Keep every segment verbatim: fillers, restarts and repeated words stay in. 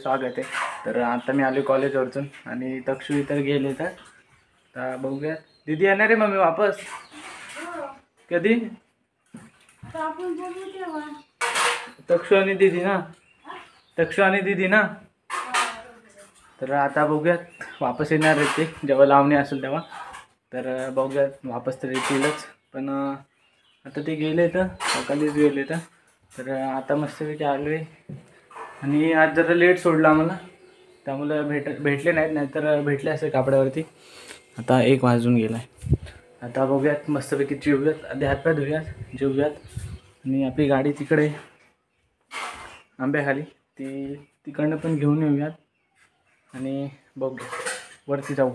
स्वागत आहे। तर आता मी आलो कॉलेजवरून आणि तक्षू इतर गेले तर आता बघूया दीदी येणार आहे मम्मी वापस कधी तक्षू आणि दीदी ना तक्षू आणि दीदी ना तर आता बघूयात वापस येणार आहे ते जेव्हा लावणी असेल तेव्हा। तर बघूयात वापस तर येतीलच पण आता ते गेले तर सकाळीच गेले तर तर आता मस्तपैकी आलो आहे आणि आज जरा लेट सोडला आम्हाला त्यामुळे भेट भेटले नाहीत नाहीतर भेटले असे कापड्यावरती। आता एक वाजून गेला आहे। आता बघूयात मस्तपैकी जेवूयात आधी हातपाय धुऊयात जेवूयात आणि आपली गाडी तिकडे आंब्याखाली ती तिकडनं पण घेऊन येऊयात आणि बघूया वरती जाऊ।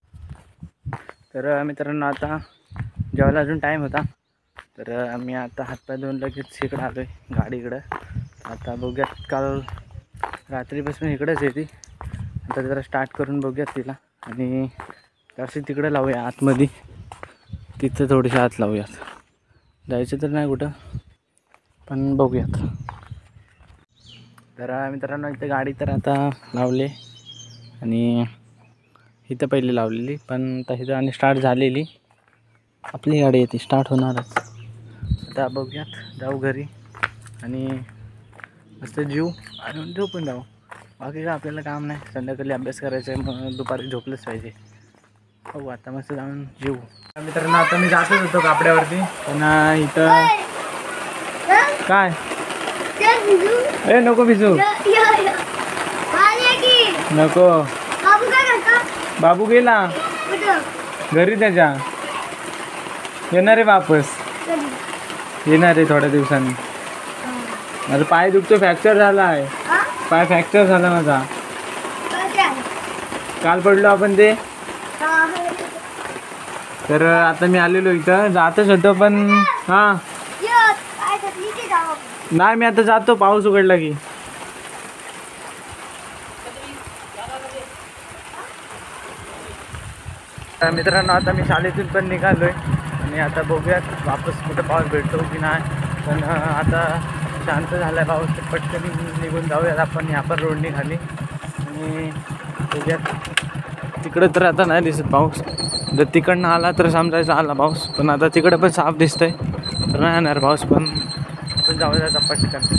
तर मित्रांनो आता जेवायला अजून टाईम होता तर मी आता हातपाय धुवून लगेच इकडं आलो आहे गाडीकडं। आता बघूयात काल रात्रीपासून इकडेच आहे ती आता जरा स्टार्ट करून बघूयात तिला आणि जराशी तिकडं लावूया आतमध्ये तिथं थोडीशी आत लावूयात जायचं तर नाही कुठं पण बघूयात। तर मित्रांनो इथं गाडी तर आता लावली आणि इथं पहिले लावलेली पण तशी तर आणि स्टार्ट झालेली आपली गाडी येते स्टार्ट होणारच। आता बघूयात जाऊ घरी आणि मस्त जीव आणि झोपून जाऊ बाकी काय आपल्याला काम नाही संध्याकाळी अभ्यास करायचा आहे मग दुपारी झोपलंच पाहिजे। हो आता मस्त जाऊन जीव मित्रांनो आता मी जातच होतो कापड्यावरती पण इथं काय ए नको भिजू नको बाबू गेला घरी त्याच्या येणार आहे वापस येणार आहे थोड्या दिवसांनी। माझा पाय दुखतो फ्रॅक्चर झाला आहे पाय फ्रॅक्चर झाला माझा काल पडलो आपण ते। तर आता मी आलेलो इथं जातच होतो पण हां नाही मी आता जातो पाऊस उघडला की। मित्रांनो आता मी शाळेतून पण निघालोय आणि आता बघूयात वापस कुठं पाऊस भेटतो की नाही पण आता शांत झाला आहे पाऊस तर पटकन निघून जाऊयात आपण ह्या पण रोडनी खाली आणि बघूयात तिकडं तर आता नाही दिसत पाऊस जर तिकडनं आला तर समजायचा आला पाऊस पण आता तिकडं पण साफ दिसतंय तर नाही येणार पाऊस पण आपण जाऊयात आता पटकन।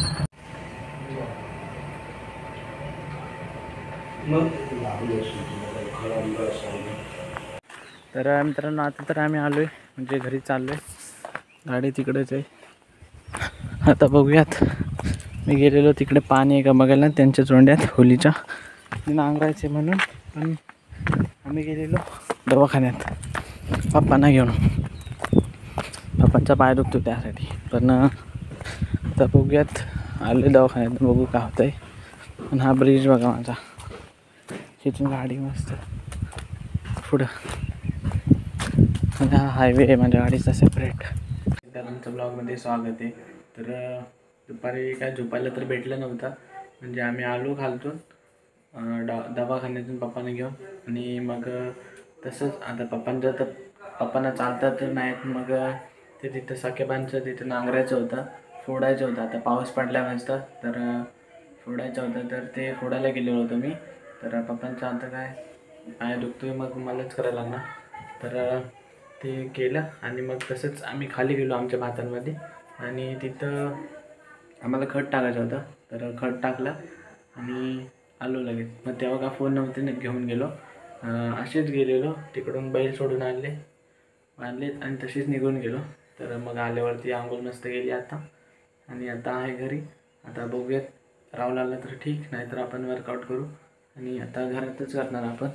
तर मित्रांनो आता तर आम्ही आलो आहे म्हणजे घरी चाललो आहे गाडी तिकडेच आहे। आता बघूयात मी गेलेलो तिकडे पाणी आहे का बघायला त्यांच्या चोंड्यात होलीच्या नांगरायचे म्हणून पण आम्ही गेलेलो दवाखान्यात पप्पांना घेऊन पप्पांचा पाय दुखतो त्यासाठी पण आता बघूयात आले दवाखान्यात बघू का होतं आहे। पण हा ब्रिज बघा माझा इथून गाडी मस्त पुढं हा हायवे आहे माझ्या गाडीचा सेपरेट। आमच्या ब्लॉगमध्ये स्वागत आहे। तर दुपारी काय झोपायला तर भेटलं नव्हतं म्हणजे आम्ही आलो खालतून डा दवाखान्यातून पप्पाने घेऊन आणि मग तसंच आता पप्पांचं तर पप्पांना चालता तर नाहीत मग ते तिथं साकेबांचं तिथं नांगरायचं होतं फोडायचं होतं आता पाऊस पडला मस्त तर फोडायचं होतं तर ते फोडायला गेलेलो होतो मी। तर पप्पांचं आता काय पाय दुखतोय मग मलाच करायला लागणार तर ते केलं आणि मग तसंच आम्ही खाली गेलो आमच्या भातांमध्ये आणि तिथं आम्हाला खत टाकायचं होतं तर खत टाकलं आणि आलो लगेच। मग तेव्हा का फोन नव्हते घेऊन गेलो असेच गेलेलो तिकडून बैल सोडून आणले आणले आणि तशीच निघून गेलो। तर मग आल्यावरती आंघोळ मस्त गेली आता आणि आता आहे घरी। आता बघूयात राहुल आला तर ठीक नाहीतर आपण वर्कआउट करू आणि आता घरातच करणार आपण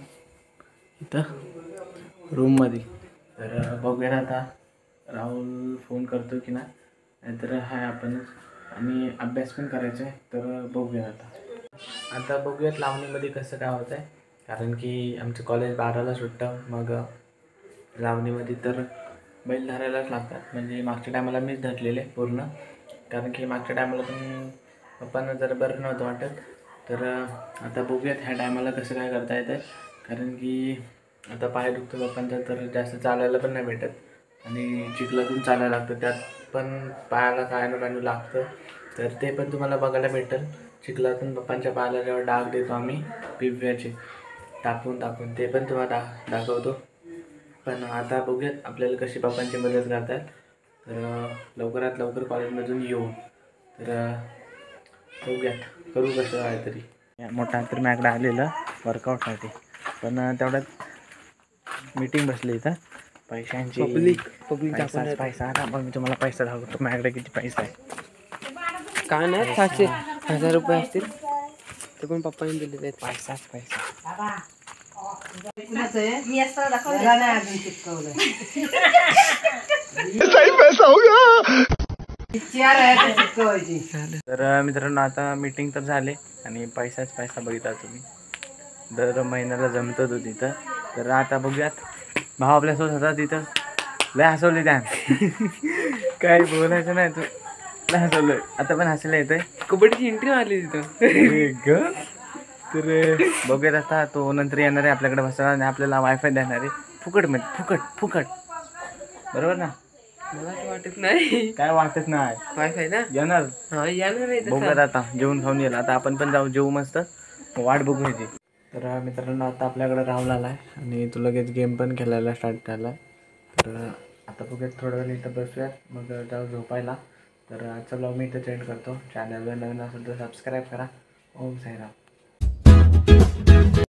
इथं रूममध्ये। तर बघूया आता राहुल फोन करतो की नाही नाहीतर हाय आपणच आणि अभ्यास पण करायचा आहे तर बघूया आता आता बघूयात लावणीमध्ये कसं काय होतं आहे कारण की आमचं कॉलेज बाराला सुटतं मग लावणीमध्ये तर बैल धरायलाच लागतात म्हणजे मागच्या टायमाला मीच धरलेले पूर्ण कारण की मागच्या टायमाला पण पप्पांना जरा बरं नव्हतं वाटत तर आता बघूयात ह्या टायमाला कसं काय करता येतं कारण की आता पाय दुखतो पप्पांचा तर जास्त चालायला पण नाही भेटत आणि चिखलातून चालायला लागतं त्यात पण पायाला काय ना काय लागतं, तर ते पण तुम्हाला बघायला भेटेल. चिखलातून पप्पांच्या पायाला जेव्हा डाग देतो आम्ही पिव्याचे टाकून टाकून, ते पण तुम्हाला दा दाखवतो. पण आता बघूयात आपल्याला कशी पप्पांची मदत करतात. तर लवकरात लवकर कॉलेजमधून येऊ, तर बघूयात करू कसं आहे तरी. मोठा तर माझ्याकडे आलेलं वर्कआउटसाठी, पण तेवढ्यात मीटिंग बसली इथं पैशांची. पब्लिक पब्लिक पैसा पैसा आता मग मी तुम्हाला पैसा दाखवतो माझ्याकडे किती पैसा आहे. काय नाही, सातशे हजार रुपये असतील ते पण पप्पाने दिलेले आहेत. पैसाच पैसा. तर मित्रांनो आता मीटिंग तर झाले आणि पैसाच पैसा बघितला तुम्ही, दर महिन्याला जमत होतो तिथं. तर आता बघूयात. भाऊ आपल्यासोबत होता तिथं, लय हसवले त्या. काय बोलायचं नाही, तू लय हसवलं. आता पण हसायला येतंय. कबड्डीची एंट्री मारली तिथं. तर बघूयात आता. तो नंतर येणार आहे आपल्याकडे बसणार आणि आपल्याला वायफाय देणार आहे फुकट मध्ये. फुकट फुकट बरोबर ना? मला तर वाटत नाही. काय वाटत नाही, वायफाय ना येणार. हा येणार आहे. बघूयात आता, जेवून खाऊन येईल. आता आपण पण जाऊ, जेवू मस्त, वाट बघू ह्याची. तर मित्रांनो आता आपल्याकडे राहुल आला आहे आणि तो लगेच गेम पण खेळायला स्टार्ट झाला. तर आता बघूयात थोडं वेळ इथं बसूयात, मग जाऊ झोपायला. तर आजचा ब्लॉग मी इथं सेंड करतो. चॅनलवर नवीन असेल तर सबस्क्राईब करा. ओम साईराम.